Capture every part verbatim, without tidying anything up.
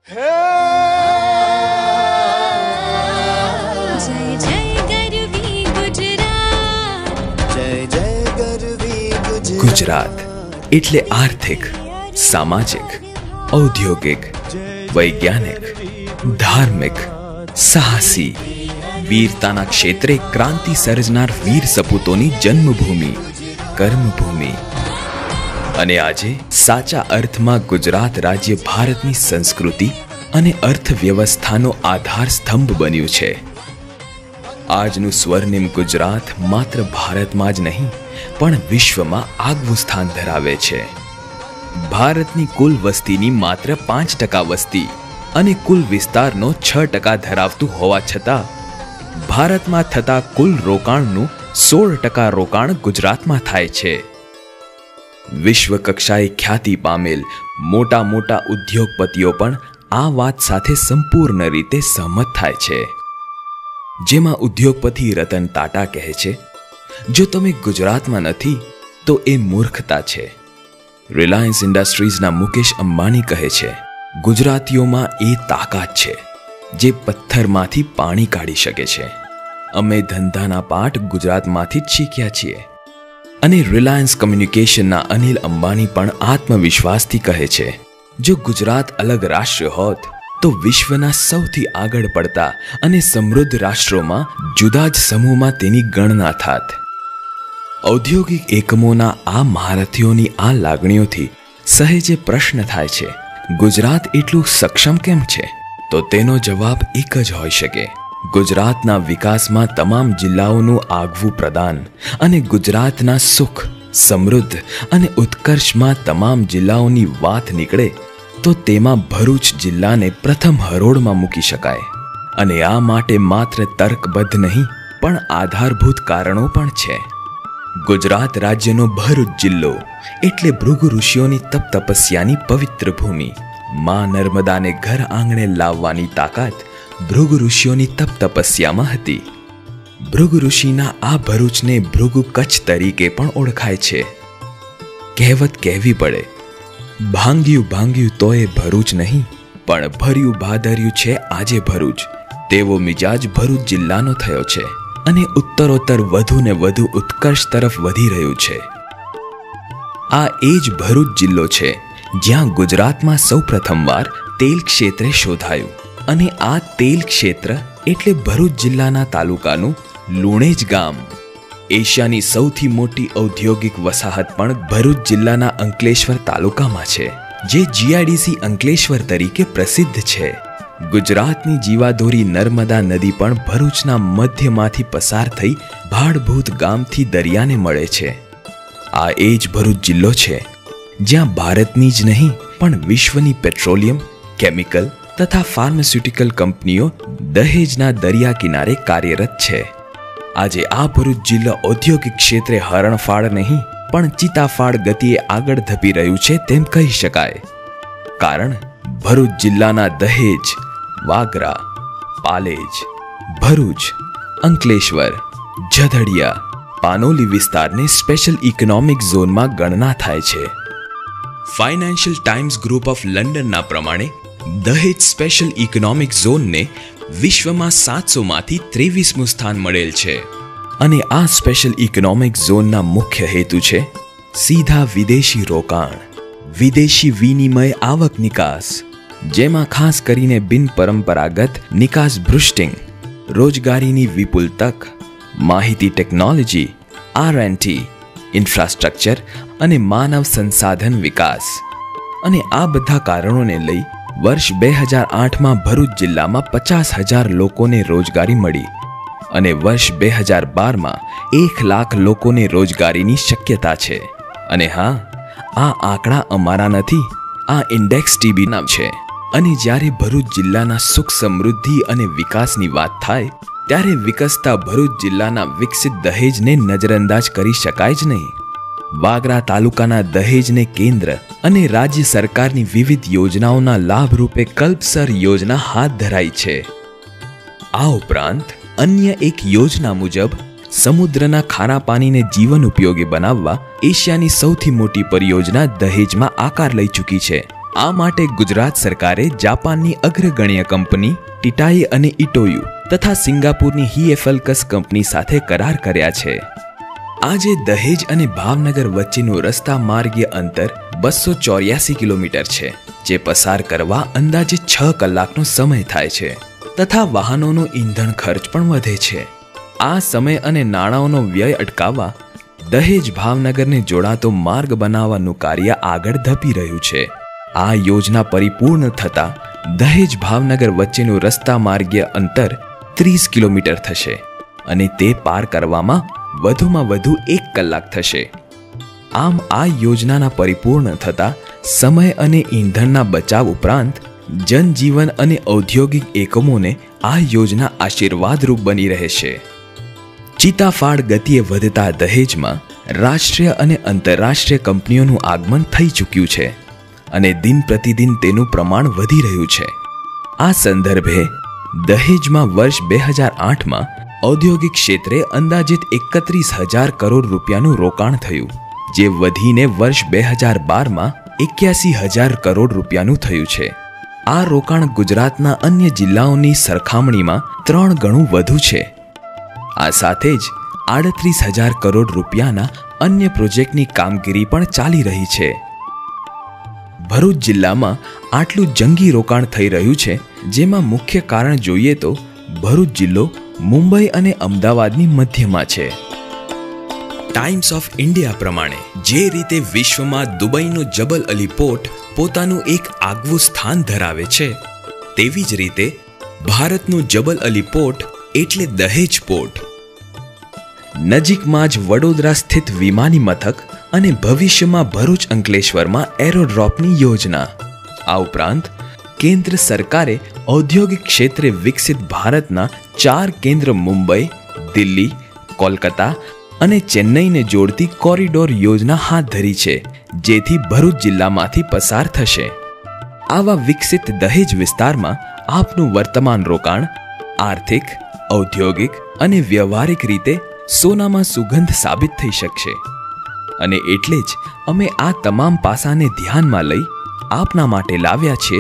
ગુજરાત એટલે આર્થિક, સામાજિક, ઔદ્યોગિક, વૈજ્ઞાનિક, ધાર્મિક, સાહસી, વીરતાના ક્ષેત્રે ક્રાંતિ સર્જનાર વીર સપૂતોની જન્મભૂમિ, કર્મભૂમિ. અને આજે સાચા અર્થમાં ગુજરાત રાજ્ય ભારતની સંસ્કૃતિ અને અર્થવ્યવસ્થાનો આધાર સ્તંભ બન્યું છે. આજનું સ્વર્ણિમ ગુજરાત માત્ર ભારતમાં જ નહીં પણ વિશ્વમાં આગવું સ્થાન ધરાવે છે. ભારતની કુલ વસ્તીની માત્ર પાંચ ટકા વસ્તી અને કુલ વિસ્તારનો છ ટકા ધરાવતું હોવા છતાં ભારતમાં થતા કુલ રોકાણનું સોળ ટકા રોકાણ ગુજરાતમાં થાય છે. વિશ્વ કક્ષાએ ખ્યાતિ પામેલ મોટા મોટા ઉદ્યોગપતિઓ પણ આ વાત સાથે સંપૂર્ણ રીતે સહમત થાય છે. જેમાં ઉદ્યોગપતિ રતન ટાટા કહે છે, જો તમે ગુજરાતમાં નથી તો એ મૂર્ખતા છે. રિલાયન્સ ઇન્ડસ્ટ્રીઝના મુકેશ અંબાણી કહે છે, ગુજરાતીઓમાં એ તાકાત છે જે પથ્થરમાંથી પાણી કાઢી શકે છે. અમે ધંધાના પાઠ ગુજરાતમાંથી જ શીખ્યા છીએ. અને રિલાયન્સ કમ્યુનિકેશનના અનિલ અંબાણી પણ આત્મવિશ્વાસથી કહે છે, જો ગુજરાત અલગ રાષ્ટ્ર હોત તો વિશ્વના સૌથી આગળ પડતા અને સમૃદ્ધ રાષ્ટ્રોમાં જુદા જ સમૂહમાં તેની ગણના થાત. ઔદ્યોગિક એકમોના આ મહારથીઓની આ લાગણીઓથી સહેજે પ્રશ્ન થાય છે, ગુજરાત એટલું સક્ષમ કેમ છે? તો તેનો જવાબ એક જ હોઈ શકે, ગુજરાતના વિકાસમાં તમામ જિલ્લાઓનું આગવું પ્રદાન અને ગુજરાતના સુખ, સમૃદ્ધ અને ઉત્કર્ષમાં તમામ જિલ્લાઓની વાત નીકળે તો તેમાં ભરૂચ જિલ્લાને પ્રથમ હરોળમાં મૂકી શકાય. અને આ માટે માત્ર તર્કબદ્ધ નહીં પણ આધારભૂત કારણો પણ છે. ગુજરાત રાજ્યનો ભરૂચ જિલ્લો એટલે ભૃગુ ઋષિઓની તપ તપસ્યાની પવિત્ર ભૂમિ. માં નર્મદાને ઘર આંગણે લાવવાની તાકાત ભૃગુ ઋષિઓની તપ તપસ્યામાં હતી. ભૃગુ ઋષિના આ ભરૂચને ભૃગુ કચ્છ તરીકે પણ ઓળખાય છે. કહેવત કહેવી પડે, ભાંગ્યું ભાંગ્યું તોય ભરૂચ નહીં પણ ભર્યું ભાદર્યું છે આજે ભરૂચ. તેવો મિજાજ ભરૂચ જિલ્લાનો થયો છે અને ઉત્તરોત્તર વધુ ને વધુ ઉત્કર્ષ તરફ વધી રહ્યું છે. આ એ જ ભરૂચ જિલ્લો છે જ્યાં ગુજરાતમાં સૌ પ્રથમવાર તેલ ક્ષેત્રે શોધાયું. અને આ તેલ ક્ષેત્ર એટલે ભરૂચ જિલ્લાના તાલુકાનું લુણેજ ગામ. એશિયાની સૌથી મોટી ઔદ્યોગિક વસાહત પણ ભરૂચ જિલ્લાના અંકલેશ્વર તાલુકામાં છે, જે જીઆઈડીસી અંકલેશ્વર તરીકે પ્રસિદ્ધ છે. ગુજરાતની જીવાદોરી નર્મદા નદી પણ ભરૂચના મધ્યમાંથી પસાર થઈ ભાડભૂત ગામથી દરિયાને મળે છે. આ એ જ ભરૂચ જિલ્લો છે જ્યાં ભારતની જ નહીં પણ વિશ્વની પેટ્રોલિયમ, કેમિકલ તથા ફાર્માસ્યુટિકલ કંપનીઓ દહેજના દરિયા કિનારે કાર્યરત છે. આજે આ ભરૂચ જિલ્લો ઔદ્યોગિક ક્ષેત્રે હરણફાળ નહીં પણ ચિતાફાળ ગતિએ આગળ ધપી રહ્યું છે તેમ કહી શકાય. કારણ ભરૂચ જિલ્લાના દહેજ, વાગરા, પાલેજ, ભરૂચ, અંકલેશ્વર, ઝઘડિયા, પાનોલી વિસ્તારને સ્પેશિયલ ઇકોનોમિક ઝોનમાં ગણના થાય છે. ફાઇનાન્શિયલ ટાઈમ્સ ગ્રુપ ઓફ લંડનના પ્રમાણે દહેજ સ્પેશિયલ ઇકોનોમિક ઝોનને વિશ્વમાં સાતસો માંથી ત્રેવીસમું સ્થાન મળેલ છે. અને આ સ્પેશિયલ ઇકોનોમિક ઝોનના મુખ્ય હેતુ છે સીધા વિદેશી રોકાણ, વિદેશી વિનિમય આવક નિકાસ, જેમાં ખાસ કરીને બિનપરંપરાગત નિકાસ બુસ્ટિંગ, રોજગારીની વિપુલ તક, માહિતી technology, R and T, infrastructure અને માનવ સંસાધન વિકાસ. અને આ બધા કારણોને લઈ વર્ષ બે હજાર આઠમાં ભરૂચ જિલ્લામાં પચાસ હજાર લોકોને રોજગારી મળી અને વર્ષ બે હજાર બારમાં એક લાખ લોકોને રોજગારીની શક્યતા છે. અને હા, આ આંકડા અમારા નથી, આ ઇન્ડેક્સ ટીબીના છે. અને જ્યારે ભરૂચ જિલ્લાના સુખ, સમૃદ્ધિ અને વિકાસની વાત થાય ત્યારે વિકસતા ભરૂચ જિલ્લાના વિકસિત દહેજને નજરઅંદાજ કરી શકાય જ નહીં. વાગરા તાલુકાના દહેજને કેન્દ્ર અને રાજ્ય સરકારની વિવિધ યોજનાઓના લાભરૂપે કલ્પસર યોજના હાથ ધરાઈ છે. આ ઉપરાંત અન્ય એક યોજના મુજબ સમુદ્રના ખારા પાણીને જીવન ઉપયોગી બનાવવા એશિયાની સૌથી મોટી પરિયોજના દહેજમાં આકાર લઈ ચૂકી છે. આ માટે ગુજરાત સરકારે જાપાનની અગ્રગણ્ય કંપની ટીટાઈ અને ઇટોયુ તથા સિંગાપુરની હિએફલ્કસ કંપની સાથે કરાર કર્યા છે. આજે દહેજ અને ભાવનગર વચ્ચેનું રસ્તા માર્ગીય અંતર બસો ચોર્યાસી કિલોમીટર છે, જે પસાર કરવા અંદાજે છ કલાકનો સમય થાય છે તથા વાહનોનો ઈંધણ ખર્ચ પણ વધે છે. આ સમય અને નાણાંનો વ્યય અટકાવવા દહેજ ભાવનગરને જોડાતો માર્ગ બનાવવાનું કાર્ય આગળ ધપી રહ્યું છે. આ યોજના પરિપૂર્ણ થતા દહેજ ભાવનગર વચ્ચેનું રસ્તા માર્ગીય અંતર ત્રીસ કિલોમીટર થશે અને તે પાર કરવામાં વધુમાં વધુ એક કલાક થશે. આમ આ યોજનાના પરિપૂર્ણ થતા સમય અને ઈંધણના બચાવ ઉપરાંત જનજીવન અને ઔદ્યોગિક એકમોને આ યોજના આશીર્વાદરૂપ બની રહેશે. ચીતાફાળ ગતિએ વધતા દહેજમાં રાષ્ટ્રીય અને આંતરરાષ્ટ્રીય કંપનીઓનું આગમન થઈ ચૂક્યું છે અને દિન પ્રતિદિન તેનું પ્રમાણ વધી રહ્યું છે. આ સંદર્ભે દહેજમાં વર્ષ બે હજાર આઠમાં ઔદ્યોગિક ક્ષેત્રે અંદાજિત એકત્રીસ હજાર કરોડ રૂપિયાનું રોકાણ થયું, જે વધીને વર્ષ બે હજાર બારમાં એક્યાસી હજાર કરોડ રૂપિયાનું થયું છે. આ રોકાણ ગુજરાતના અન્ય જિલ્લાઓની સરખામણીમાં ત્રણ ગણું વધુ છે. આ સાથે જ આડત્રીસ હજાર કરોડ રૂપિયાના અન્ય પ્રોજેક્ટની કામગીરી પણ ચાલી રહી છે. ભરૂચ જિલ્લામાં આટલું જંગી રોકાણ થઈ રહ્યું છે, જેમાં મુખ્ય કારણ જોઈએ તો ભરૂચ જિલ્લો મુંબઈ અને અમદાવાદની મધ્યમાં છે. ટાઈમ્સ ઓફ ઇન્ડિયા પ્રમાણે જે રીતે વિશ્વમાં દુબઈનો જબલ અલી પોર્ટ પોતાનું એક આગવું સ્થાન ધરાવે છે, તેવી જ રીતે ભારતનું જબલ અલી પોર્ટ એટલે દહેજ પોર્ટ. નજીકમાં જ વડોદરા સ્થિત વિમાની મથક અને ભવિષ્યમાં ભરૂચ અંકલેશ્વરમાં એરોડ્રોપની યોજના. આ ઉપરાંત કેન્દ્ર સરકારે ઔદ્યોગિક ક્ષેત્રે વિકસિત ભારતના ચાર કેન્દ્ર મુંબઈ, દિલ્હી, કોલકાતા અને ચેન્નઈને જોડતી કોરિડોર યોજના હાથ ધરી છે, જેથી ભરૂચ જિલ્લામાંથી પસાર થશે. આવા વિકસિત દહેજ વિસ્તારમાં આપનું વર્તમાન રોકાણ આર્થિક, ઔદ્યોગિક અને વ્યવહારિક રીતે સોનામાં સુગંધ સાબિત થઈ શકશે. અને એટલે જ અમે આ તમામ પાસાને ધ્યાનમાં લઈ આપના માટે લાવ્યા છે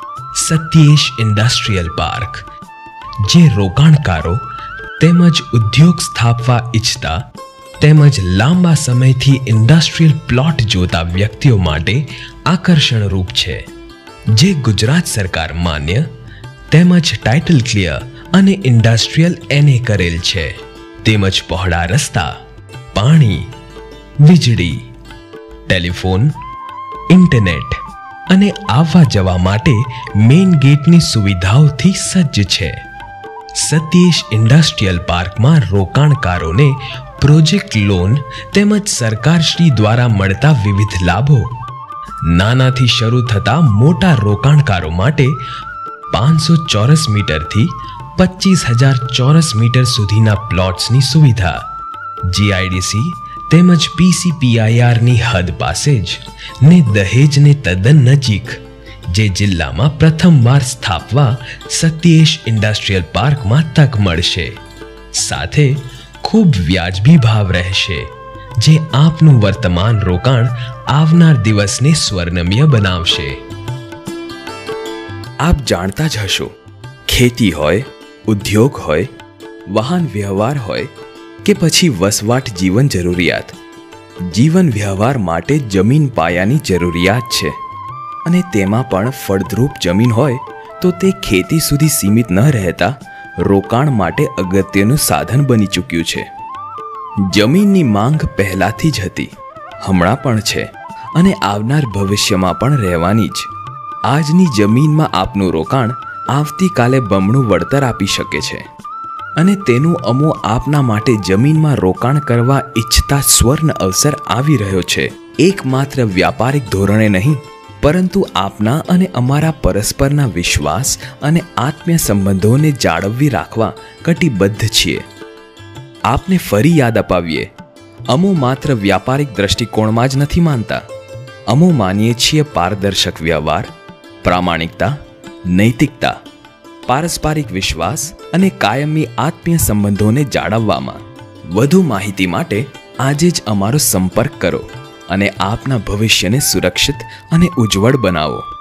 સત્યેશ ઇન્ડસ્ટ્રીયલ પાર્ક, જે રોકાણકારો તેમજ ઉદ્યોગ સ્થાપવા ઈચ્છતા તેમજ લાંબા સમયથી ઇન્ડસ્ટ્રીયલ પ્લોટ જોતા વ્યક્તિઓ માટે આકર્ષણરૂપ છે, જે ગુજરાત સરકાર માન્ય તેમજ ટાઇટલ ક્લિયર અને ઇન્ડસ્ટ્રીયલ એનએ કરેલ છે, તેમજ પહોળા રસ્તા, પાણી, વીજળી, ટેલિફોન, ઇન્ટરનેટ અને આવવા જવા માટે મેઇન ગેટની સુવિધાઓથી સજ્જ છે. સત્યેશ ઇન્ડસ્ટ્રીયલ પાર્કમાં રોકાણકારોને પ્રોજેક્ટ લોન તેમજ સરકારશ્રી દ્વારા મળતા વિવિધ લાભો, નાનાથી શરૂ થતા મોટા રોકાણકારો માટે પાંચસો ચોરસ મીટરથી પચીસ હજાર ચોરસ મીટર સુધીના પ્લોટ્સની સુવિધા, જીઆઈડીસી તેમજ પીસીપીઆઈઆરની હદ પાસે જ ને દહેજને તદ્દન નજીક, જે જિલ્લામાં પ્રથમવાર સ્થાપવા સત્યેશ ઇન્ડસ્ટ્રીયલ પાર્કમાં તક મળશે. સાથે ખૂબ વ્યાજબી ભાવ રહેશે, જે આપનું વર્તમાન રોકાણ આવનાર દિવસને સ્વર્ણમય બનાવશે. આપ જાણતા જ હશો, ખેતી હોય, ઉદ્યોગ હોય, વાહન વ્યવહાર હોય કે પછી વસવાટ જીવન જરૂરિયાત, જીવન વ્યવહાર માટે જમીન પાયાની જરૂરિયાત છે. અને તેમાં પણ ફળદ્રુપ જમીન હોય તો તે ખેતી સુધી સીમિત ન રહેતા રોકાણ માટે અગત્યનું સાધન બની ચૂક્યું છે. જમીનની માંગ પહેલાથી જ હતી, હમણાં પણ છે અને આવનાર ભવિષ્યમાં પણ રહેવાની જ. આજની જમીનમાં આપનું રોકાણ આવતીકાલે બમણું વળતર આપી શકે છે અને તેનું અમો આપના માટે જમીનમાં રોકાણ કરવા ઈચ્છતા સ્વર્ણ અવસર આવી રહ્યો છે. એકમાત્ર વ્યાપારિક ધોરણે નહીં, પરંતુ આપના અને અમારા પરસ્પરના વિશ્વાસ અને આત્મીય સંબંધોને જાળવવી રાખવા કટિબદ્ધ છીએ. આપને ફરી યાદ અપાવીએ, અમો માત્ર વ્યાપારિક દ્રષ્ટિકોણમાં જ નથી માનતા. અમો માનીએ છીએ પારદર્શક વ્યવહાર, પ્રામાણિકતા, નૈતિકતા, પારસ્પરિક વિશ્વાસ અને કાયમી આત્મીય સંબંધોને જાળવવામાં. વધુ માહિતી માટે આજે જ અમારો સંપર્ક કરો અને આપના ભવિષ્યને સુરક્ષિત અને ઉજ્જવળ બનાવો.